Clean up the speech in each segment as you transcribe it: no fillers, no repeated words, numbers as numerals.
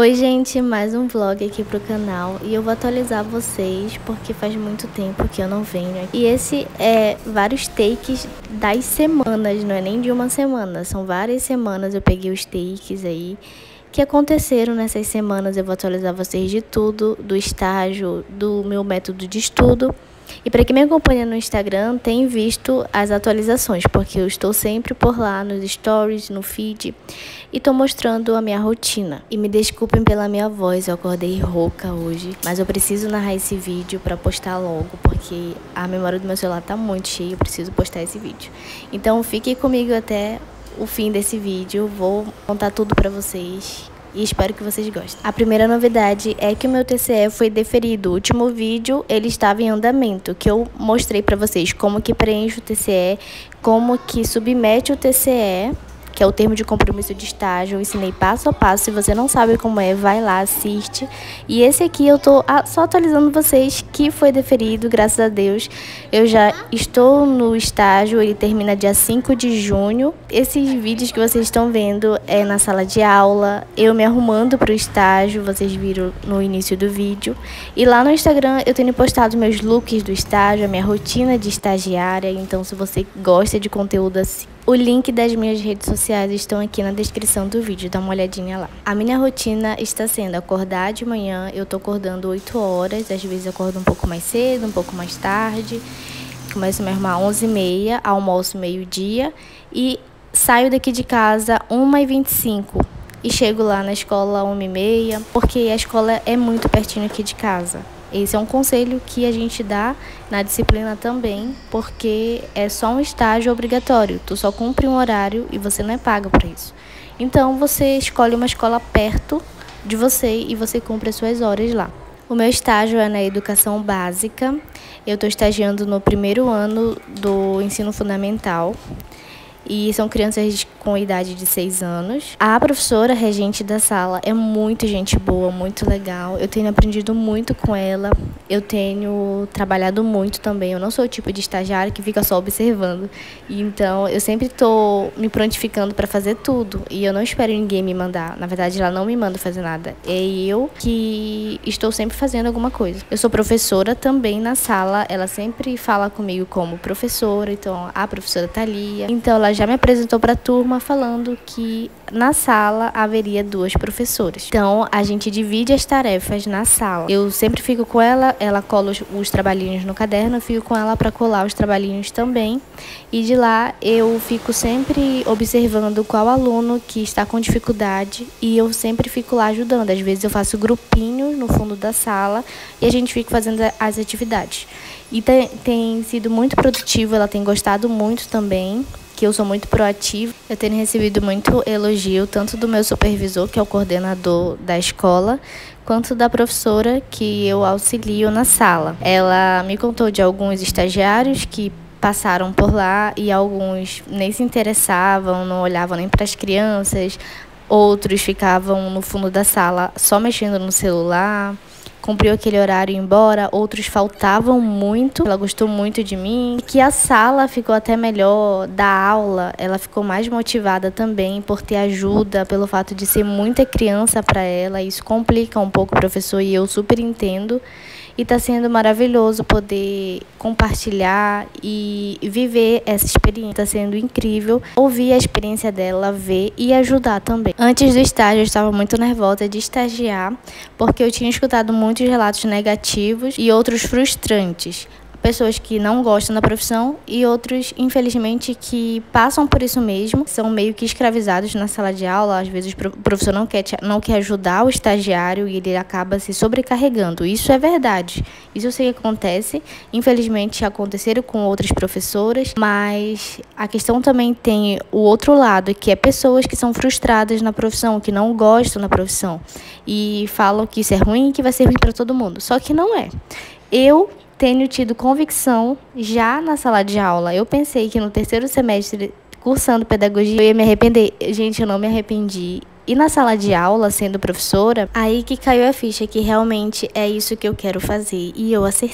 Oi gente, mais um vlog aqui pro canal e eu vou atualizar vocês porque faz muito tempo que eu não venho aqui. E esse é vários takes das semanas, não é nem de uma semana, são várias semanas. Eu peguei os takes aí que aconteceram nessas semanas. Eu vou atualizar vocês de tudo, do estágio, do meu método de estudo. E para quem me acompanha no Instagram, tem visto as atualizações, porque eu estou sempre por lá nos stories, no feed, e estou mostrando a minha rotina. E me desculpem pela minha voz, eu acordei rouca hoje, mas eu preciso narrar esse vídeo para postar logo, porque a memória do meu celular está muito cheia, eu preciso postar esse vídeo. Então fiquem comigo até o fim desse vídeo, vou contar tudo para vocês. E espero que vocês gostem. A primeira novidade é que o meu TCE foi deferido. O último vídeo ele estava em andamento, que eu mostrei para vocês como que preenche o TCE, como que submete o TCE, que é o termo de compromisso de estágio. Eu ensinei passo a passo. Se você não sabe como é, vai lá, assiste. E esse aqui eu tô só atualizando vocês que foi deferido, graças a Deus. Eu já estou no estágio, ele termina dia 5 de junho. Esses vídeos que vocês estão vendo é na sala de aula, eu me arrumando para o estágio, vocês viram no início do vídeo. E lá no Instagram eu tenho postado meus looks do estágio, a minha rotina de estagiária. Então se você gosta de conteúdo assim, o link das minhas redes sociais estão aqui na descrição do vídeo, dá uma olhadinha lá. A minha rotina está sendo acordar de manhã, eu tô acordando 8 horas, às vezes eu acordo um pouco mais cedo, um pouco mais tarde. Começo a me arrumar 11h30, almoço meio-dia e saio daqui de casa 1h25 e chego lá na escola 1h30, porque a escola é muito pertinho aqui de casa. Esse é um conselho que a gente dá na disciplina também, porque é só um estágio obrigatório. Tu só cumpre um horário e você não é paga por isso. Então você escolhe uma escola perto de você e você cumpre as suas horas lá. O meu estágio é na educação básica. Eu estou estagiando no primeiro ano do ensino fundamental. E são crianças com idade de 6 anos. A professora regente da sala é muito gente boa, muito legal. Eu tenho aprendido muito com ela. Eu tenho trabalhado muito também. Eu não sou o tipo de estagiário que fica só observando. Então, eu sempre estou me prontificando para fazer tudo. E eu não espero ninguém me mandar. Na verdade, ela não me manda fazer nada. É eu que estou sempre fazendo alguma coisa. Eu sou professora também na sala. Ela sempre fala comigo como professora. Então, a professora Thalia. Então, ela já me apresentou para a turma falando que na sala haveria 2 professoras. Então, a gente divide as tarefas na sala. Eu sempre fico com ela, ela cola os trabalhinhos no caderno, eu fico com ela para colar os trabalhinhos também. E de lá eu fico sempre observando qual aluno que está com dificuldade e eu sempre fico lá ajudando. Às vezes eu faço grupinhos no fundo da sala e a gente fica fazendo as atividades. E tem sido muito produtivo, ela tem gostado muito também, que eu sou muito proativa. Eu tenho recebido muito elogio, tanto do meu supervisor, que é o coordenador da escola, quanto da professora que eu auxilio na sala. Ela me contou de alguns estagiários que passaram por lá e alguns nem se interessavam, não olhavam nem para as crianças, outros ficavam no fundo da sala só mexendo no celular. Cumpriu aquele horário e ia embora, outros faltavam muito. Ela gostou muito de mim, e que a sala ficou até melhor, da aula ela ficou mais motivada também por ter ajuda, pelo fato de ser muita criança para ela. Isso complica um pouco o professor e eu super entendo. E está sendo maravilhoso poder compartilhar e viver essa experiência. Está sendo incrível ouvir a experiência dela, ver e ajudar também. Antes do estágio, eu estava muito nervosa de estagiar, porque eu tinha escutado muitos relatos negativos e outros frustrantes. Pessoas que não gostam da profissão e outros, infelizmente, que passam por isso mesmo, são meio que escravizados na sala de aula. Às vezes o professor não quer ajudar o estagiário e ele acaba se sobrecarregando. Isso é verdade, isso eu sei que acontece. Infelizmente aconteceram com outras professoras, mas a questão também tem o outro lado, que é pessoas que são frustradas na profissão, que não gostam da profissão e falam que isso é ruim e que vai ser ruim para todo mundo. Só que não é. Eu tenho tido convicção já na sala de aula. Eu pensei que no 3º semestre, cursando pedagogia, eu ia me arrepender. Gente, eu não me arrependi. E na sala de aula, sendo professora, aí que caiu a ficha que realmente é isso que eu quero fazer. E eu acertei.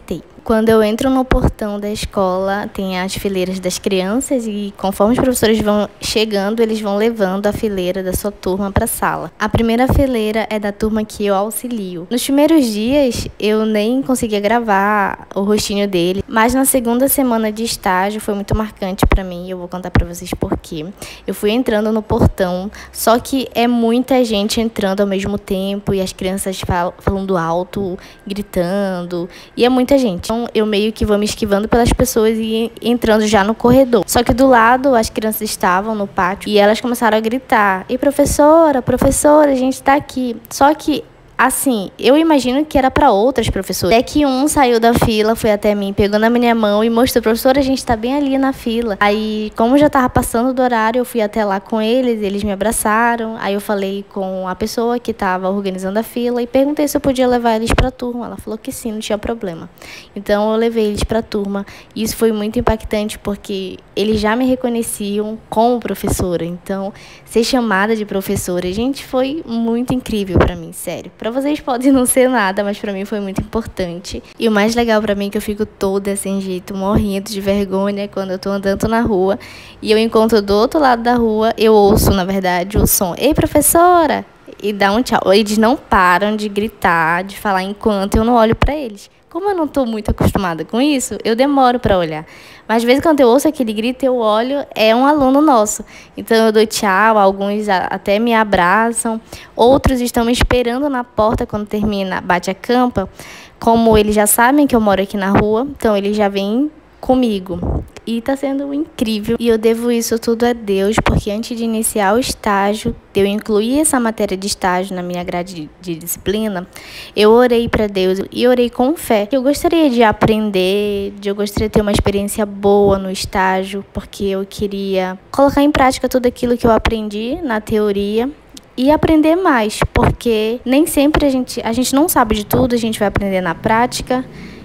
Quando eu entro no portão da escola, tem as fileiras das crianças e conforme os professores vão chegando, eles vão levando a fileira da sua turma para a sala. A primeira fileira é da turma que eu auxilio. Nos primeiros dias, eu nem conseguia gravar o rostinho dele, mas na segunda semana de estágio foi muito marcante para mim e eu vou contar para vocês por quê. Eu fui entrando no portão, só que é muita gente entrando ao mesmo tempo e as crianças falando alto, gritando, e é muita gente. Então, eu meio que vou me esquivando pelas pessoas e entrando já no corredor. Só que do lado, as crianças estavam no pátio e elas começaram a gritar: "E professora, professora, a gente tá aqui." Só que assim, eu imagino que era para outras professoras. Até que um saiu da fila, foi até mim, pegou na minha mão e mostrou: "Professora, a gente tá bem ali na fila." Aí, como já tava passando do horário, eu fui até lá com eles me abraçaram. Aí eu falei com a pessoa que tava organizando a fila e perguntei se eu podia levar eles pra turma. Ela falou que sim, não tinha problema. Então eu levei eles pra turma. E isso foi muito impactante porque eles já me reconheciam como professora. Então, ser chamada de professora, gente, foi muito incrível pra mim, sério. Para vocês pode não ser nada, mas para mim foi muito importante. E o mais legal para mim é que eu fico toda sem jeito, morrendo de vergonha quando eu tô andando na rua e eu encontro do outro lado da rua, eu ouço, na verdade, o som: "Ei, professora!" E dá um tchau. Eles não param de gritar, de falar enquanto eu não olho para eles. Como eu não estou muito acostumada com isso, eu demoro para olhar. Mas às vezes quando eu ouço aquele grito, eu olho, é um aluno nosso. Então eu dou tchau, alguns até me abraçam, outros estão me esperando na porta quando termina, bate a campa. Como eles já sabem que eu moro aqui na rua, então eles já vêm comigo. E está sendo incrível. E eu devo isso tudo a Deus, porque antes de iniciar o estágio, de eu incluir essa matéria de estágio na minha grade de disciplina, eu orei para Deus e orei com fé. Eu gostaria de aprender, eu gostaria de ter uma experiência boa no estágio, porque eu queria colocar em prática tudo aquilo que eu aprendi na teoria e aprender mais, porque nem sempre a gente não sabe de tudo, a gente vai aprender na prática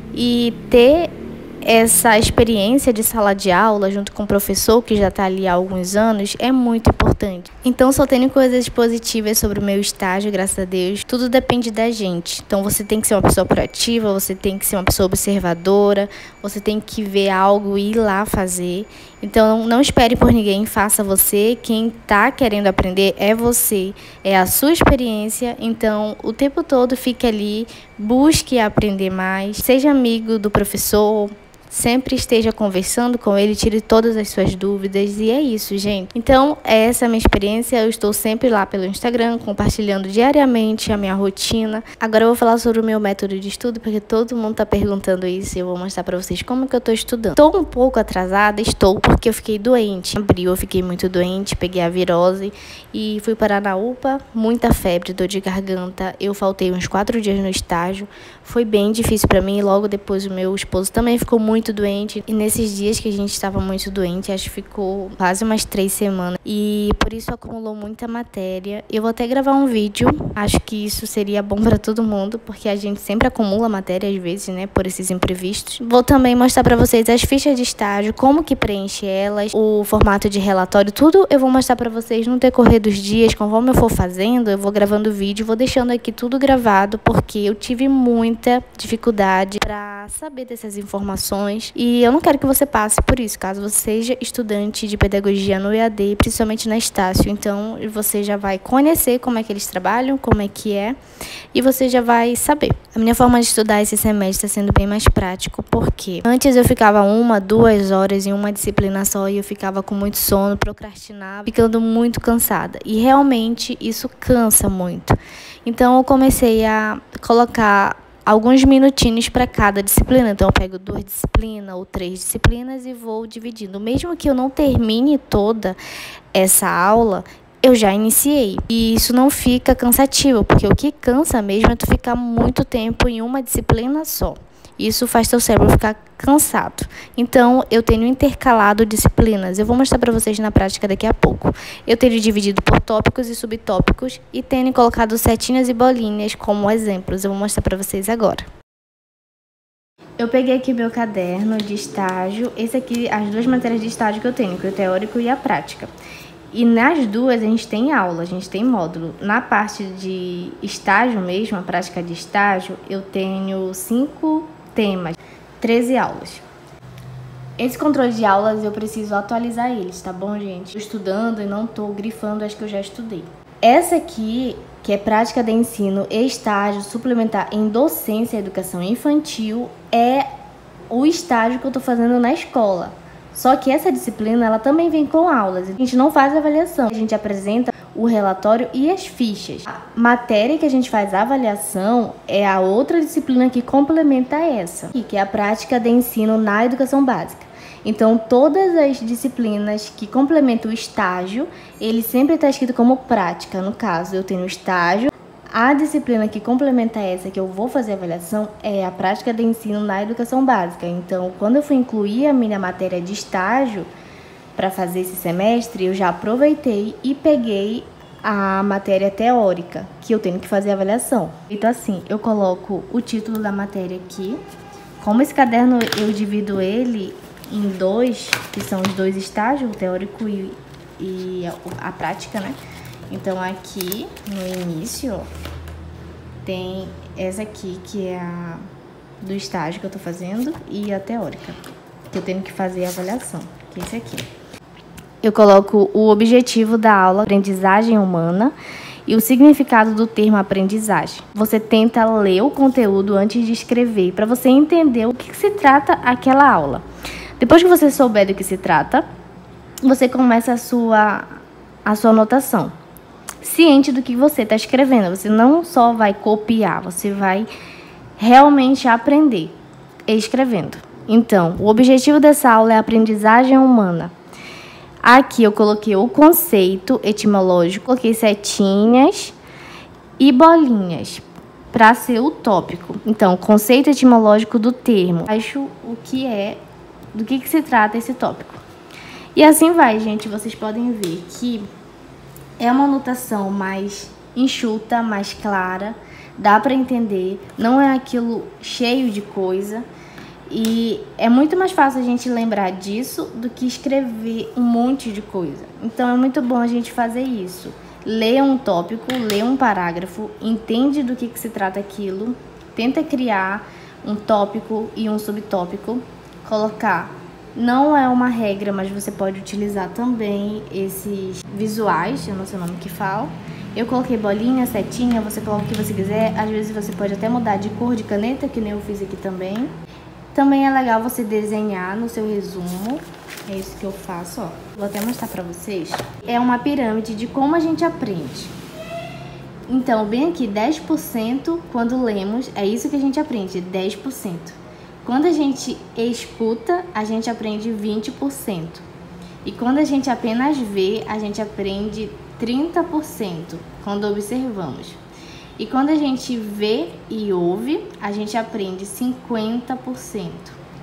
e ter essa experiência de sala de aula junto com o professor que já está ali há alguns anos é muito importante. Então só tenho coisas positivas sobre o meu estágio, graças a Deus. Tudo depende da gente. Então você tem que ser uma pessoa proativa, você tem que ser uma pessoa observadora, você tem que ver algo e ir lá fazer. Então não espere por ninguém, faça você. Quem está querendo aprender é você, é a sua experiência. Então o tempo todo fique ali, busque aprender mais, seja amigo do professor, sempre esteja conversando com ele, tire todas as suas dúvidas e é isso, gente. Então, essa é a minha experiência, eu estou sempre lá pelo Instagram, compartilhando diariamente a minha rotina. Agora eu vou falar sobre o meu método de estudo, porque todo mundo está perguntando isso e eu vou mostrar para vocês como que eu estou estudando. Estou um pouco atrasada, porque eu fiquei doente. Em abril eu fiquei muito doente, peguei a virose e fui parar na UPA, muita febre, dor de garganta. Eu faltei uns 4 dias no estágio, foi bem difícil para mim. Logo depois o meu esposo também ficou muito doente e nesses dias que a gente estava muito doente, acho que ficou quase umas 3 semanas e por isso acumulou muita matéria. Eu vou até gravar um vídeo, acho que isso seria bom para todo mundo, porque a gente sempre acumula matéria às vezes, né, por esses imprevistos. Vou também mostrar para vocês as fichas de estágio, como que preenche elas, o formato de relatório, tudo eu vou mostrar para vocês no decorrer dos dias, conforme eu for fazendo, eu vou gravando vídeo, vou deixando aqui tudo gravado, porque eu tive muita dificuldade para saber dessas informações. E eu não quero que você passe por isso, caso você seja estudante de pedagogia no EAD, principalmente na Estácio. Então, você já vai conhecer como é que eles trabalham, como é que é, e você já vai saber. A minha forma de estudar esse semestre está sendo bem mais prático, porque antes eu ficava 1, 2 horas em uma disciplina só e eu ficava com muito sono, procrastinava, ficando muito cansada. E realmente isso cansa muito. Então, eu comecei a colocar alguns minutinhos para cada disciplina. Então eu pego 2 disciplinas ou 3 disciplinas e vou dividindo. Mesmo que eu não termine toda essa aula, eu já iniciei. E isso não fica cansativo, porque o que cansa mesmo é tu ficar muito tempo em uma disciplina só. Isso faz teu cérebro ficar cansado. Então, eu tenho intercalado disciplinas. Eu vou mostrar para vocês na prática daqui a pouco. Eu tenho dividido por tópicos e subtópicos e tenho colocado setinhas e bolinhas como exemplos. Eu vou mostrar para vocês agora. Eu peguei aqui meu caderno de estágio. Esse aqui, as 2 matérias de estágio que eu tenho, que é o teórico e a prática. E nas 2 a gente tem aula, a gente tem módulo. Na parte de estágio mesmo, a prática de estágio, eu tenho 5 temas. 13 aulas. Esse controle de aulas eu preciso atualizar eles, tá bom, gente? Tô estudando e não tô grifando as que eu já estudei. Essa aqui, que é prática de ensino e estágio suplementar em docência e educação infantil, é o estágio que eu tô fazendo na escola. Só que essa disciplina, ela também vem com aulas. A gente não faz avaliação, a gente apresenta o relatório e as fichas. A matéria que a gente faz a avaliação é a outra disciplina que complementa essa, que é a prática de ensino na educação básica. Então, todas as disciplinas que complementam o estágio, ele sempre está escrito como prática. No caso, eu tenho o estágio. A disciplina que complementa essa, que eu vou fazer a avaliação, é a prática de ensino na educação básica. Então, quando eu fui incluir a minha matéria de estágio para fazer esse semestre, eu já aproveitei e peguei a matéria teórica, que eu tenho que fazer a avaliação. Então, assim, eu coloco o título da matéria aqui. Como esse caderno eu divido ele em dois, que são os dois estágios, o teórico e a prática, né? Então, aqui no início, ó, tem essa aqui, que é a do estágio que eu tô fazendo, e a teórica, que eu tenho que fazer a avaliação, que é esse aqui. Eu coloco o objetivo da aula, aprendizagem humana, e o significado do termo aprendizagem. Você tenta ler o conteúdo antes de escrever, para você entender o que se trata aquela aula. Depois que você souber do que se trata, você começa a sua anotação. Ciente do que você está escrevendo. Você não só vai copiar, você vai realmente aprender escrevendo. Então, o objetivo dessa aula é a aprendizagem humana. Aqui eu coloquei o conceito etimológico, coloquei setinhas e bolinhas para ser o tópico. Então, conceito etimológico do termo. Acho o que é, do que se trata esse tópico. E assim vai, gente. Vocês podem ver que é uma anotação mais enxuta, mais clara, dá para entender, não é aquilo cheio de coisa. E é muito mais fácil a gente lembrar disso do que escrever um monte de coisa. Então é muito bom a gente fazer isso. Lê um tópico, lê um parágrafo, entende do que se trata aquilo, tenta criar um tópico e um subtópico, colocar. Não é uma regra, mas você pode utilizar também esses visuais, eu não sei o nome que fala. Eu coloquei bolinha, setinha, você coloca o que você quiser. Às vezes você pode até mudar de cor de caneta, que nem eu fiz aqui também. Também é legal você desenhar no seu resumo. É isso que eu faço, ó. Vou até mostrar pra vocês. É uma pirâmide de como a gente aprende. Então, bem aqui, 10% quando lemos, é isso que a gente aprende, 10%. Quando a gente escuta, a gente aprende 20%. E quando a gente apenas vê, a gente aprende 30% quando observamos. E quando a gente vê e ouve, a gente aprende 50%.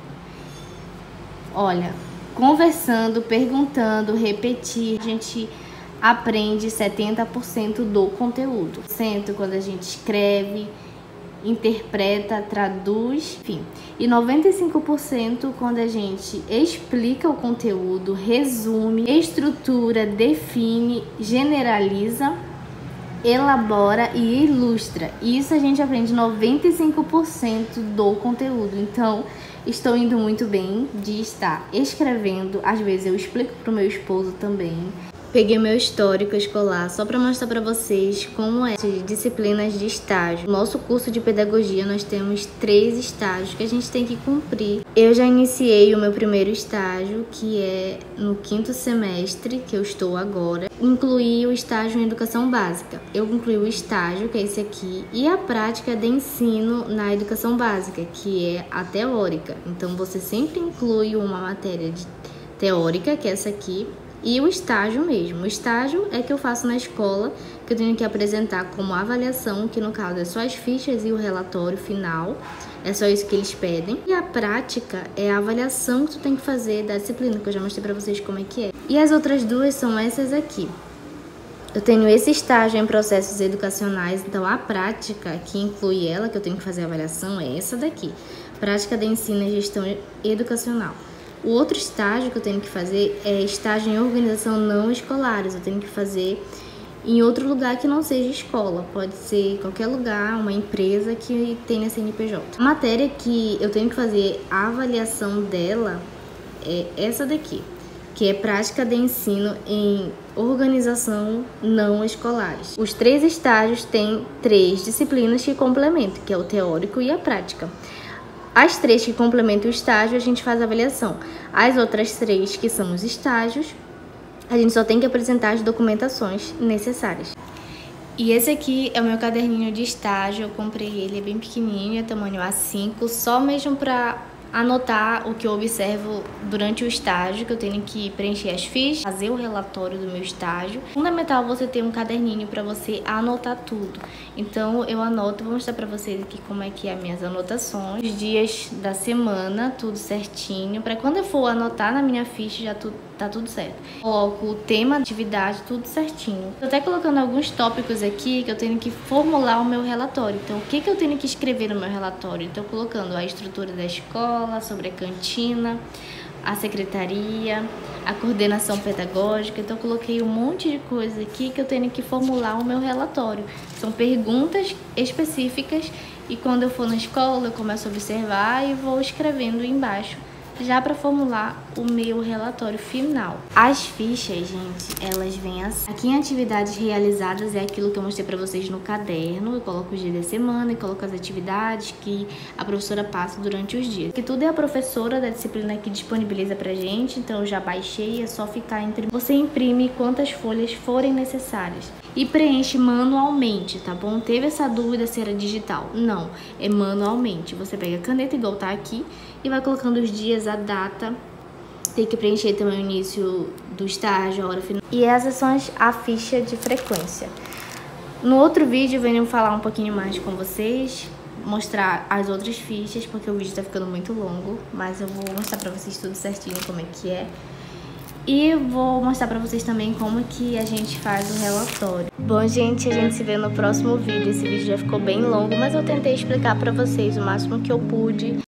Olha, conversando, perguntando, repetir, a gente aprende 70% do conteúdo. Quando a gente escreve, interpreta, traduz, enfim. E 95% quando a gente explica o conteúdo, resume, estrutura, define, generaliza, elabora e ilustra. Isso a gente aprende 95% do conteúdo. Então, estou indo muito bem de estar escrevendo. Às vezes eu explico para o meu esposo também. Peguei meu histórico escolar só para mostrar para vocês como é de disciplinas de estágio. No nosso curso de pedagogia nós temos 3 estágios que a gente tem que cumprir. Eu já iniciei o meu primeiro estágio, que é no 5º semestre, que eu estou agora. Incluí o estágio em educação básica. Eu incluí o estágio, que é esse aqui, e a prática de ensino na educação básica, que é a teórica. Então você sempre inclui uma matéria de teórica, que é essa aqui, e o estágio mesmo. O estágio é que eu faço na escola, que eu tenho que apresentar como avaliação, que no caso é só as fichas e o relatório final. É só isso que eles pedem. E a prática é a avaliação que tu tem que fazer da disciplina, que eu já mostrei pra vocês como é que é. E as outras duas são essas aqui. Eu tenho esse estágio em processos educacionais, então a prática que inclui ela, que eu tenho que fazer a avaliação, é essa daqui. Prática de ensino e gestão educacional. O outro estágio que eu tenho que fazer é estágio em organização não escolares. Eu tenho que fazer em outro lugar que não seja escola, pode ser qualquer lugar, uma empresa que tenha CNPJ. A matéria que eu tenho que fazer a avaliação dela é essa daqui, que é prática de ensino em organização não escolares. Os 3 estágios têm 3 disciplinas que complementam, que é o teórico e a prática. As 3 que complementam o estágio, a gente faz a avaliação. As outras 3, que são os estágios, a gente só tem que apresentar as documentações necessárias. E esse aqui é o meu caderninho de estágio, eu comprei ele, é bem pequenininho, é tamanho A5, só mesmo para anotar o que eu observo durante o estágio, que eu tenho que preencher as fichas, fazer o relatório do meu estágio. Fundamental você ter um caderninho para você anotar tudo. Então eu anoto, vou mostrar para vocês aqui como é que é as minhas anotações, os dias da semana, tudo certinho, para quando eu for anotar na minha ficha já tá tudo certo. Coloco o tema, atividade, tudo certinho. Tô até colocando alguns tópicos aqui que eu tenho que formular o meu relatório. Então, o que eu tenho que escrever no meu relatório? Então, colocando a estrutura da escola, sobre a cantina, a secretaria, a coordenação pedagógica. Então, eu coloquei um monte de coisa aqui que eu tenho que formular o meu relatório. São perguntas específicas e quando eu for na escola, eu começo a observar e vou escrevendo embaixo, já para formular o meu relatório final. As fichas, gente, elas vêm assim. Aqui em atividades realizadas é aquilo que eu mostrei para vocês no caderno. Eu coloco os dias da semana e coloco as atividades que a professora passa durante os dias. Que tudo é a professora da disciplina que disponibiliza pra gente, então eu já baixei, é só ficar entre... Você imprime quantas folhas forem necessárias e preenche manualmente, tá bom? Teve essa dúvida se era digital? Não, é manualmente. Você pega a caneta igual tá aqui e vai colocando os dias, a data. Tem que preencher também o início do estágio, a hora final. E essas são a ficha de frequência. No outro vídeo eu venho falar um pouquinho mais com vocês, mostrar as outras fichas, porque o vídeo tá ficando muito longo, mas eu vou mostrar pra vocês tudo certinho como é que é. E vou mostrar pra vocês também como que a gente faz o relatório. Bom, gente, a gente se vê no próximo vídeo. Esse vídeo já ficou bem longo, mas eu tentei explicar pra vocês o máximo que eu pude.